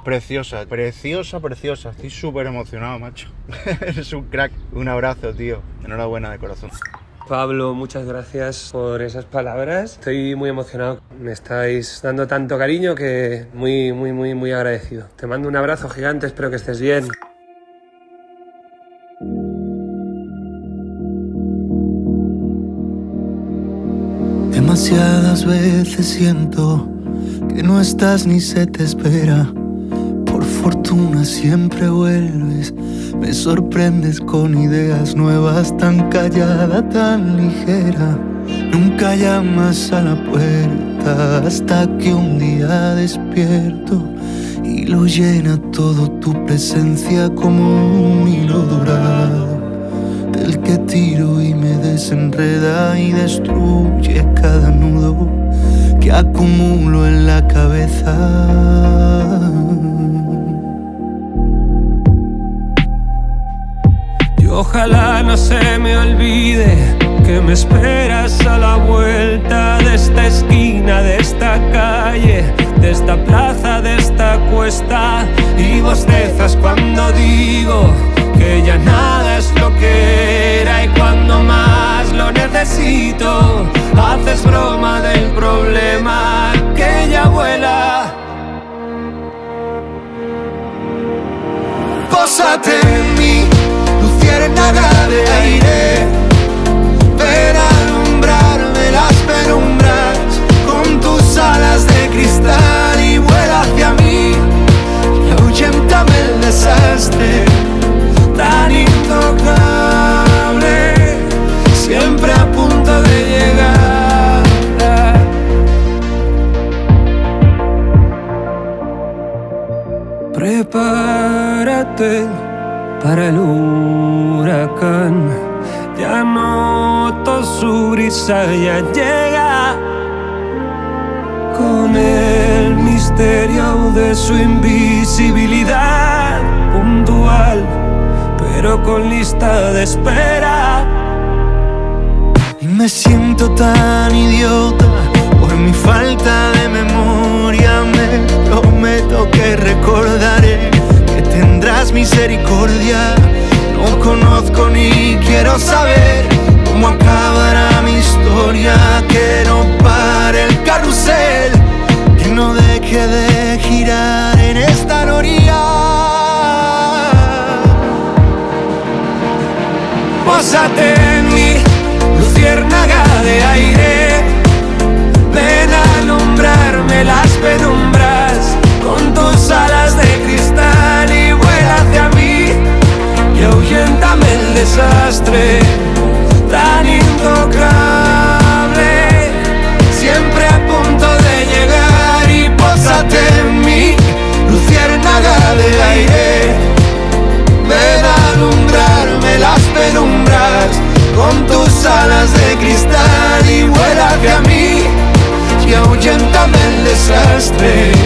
Preciosa, preciosa, preciosa. Estoy súper emocionado, macho. Eres un crack. Un abrazo, tío. Enhorabuena de corazón. Pablo, muchas gracias por esas palabras. Estoy muy emocionado. Me estáis dando tanto cariño que muy agradecido. Te mando un abrazo gigante, espero que estés bien. Demasiadas veces siento que no estás ni se te espera. Por fortuna siempre vuelves, me sorprendes con ideas nuevas, tan callada, tan ligera. Nunca llamas a la puerta hasta que un día despierto y lo llena todo tu presencia como un hilo dorado, del que tiro y me desenreda y destruye cada nudo que acumulo en la cabeza. Y ojalá no se me olvide que me esperas a la vuelta de esta esquina, de esta calle, de esta plaza, de esta cuesta. Y bostezas cuando digo que ya nada es lo que era, y cuando más lo necesito haces broma del problema que ya vuela. Pósate en mí, luciérnaga de aire, ven a alumbrarme las penumbras con tus alas de cristal y vuela hacia mí y ahuyéntame el desastre tan intocable, siempre a punto de llegar. Prepárate para el huracán, ya noto su brisa, ya llega con el misterio de su invisibilidad puntual, pero con lista de espera. Y me siento tan idiota por mi falta de memoria. Me prometo que recordaré que tendrás misericordia. No conozco ni quiero saber cómo acabará mi historia. Que no pare el carrusel, que no deje de girar en esta noria. Pósate en mí, luciérnaga de aire, ven a alumbrarme las penumbras con tus alas de cristal y vuela hacia mí y ahuyéntame el desastre tan intocable, siempre a punto de llegar. Y pósate en mí, luciérnaga de aire, ven a alumbrarme las penumbras con tus alas de cristal y vuela hacia mí y ahuyéntame el desastre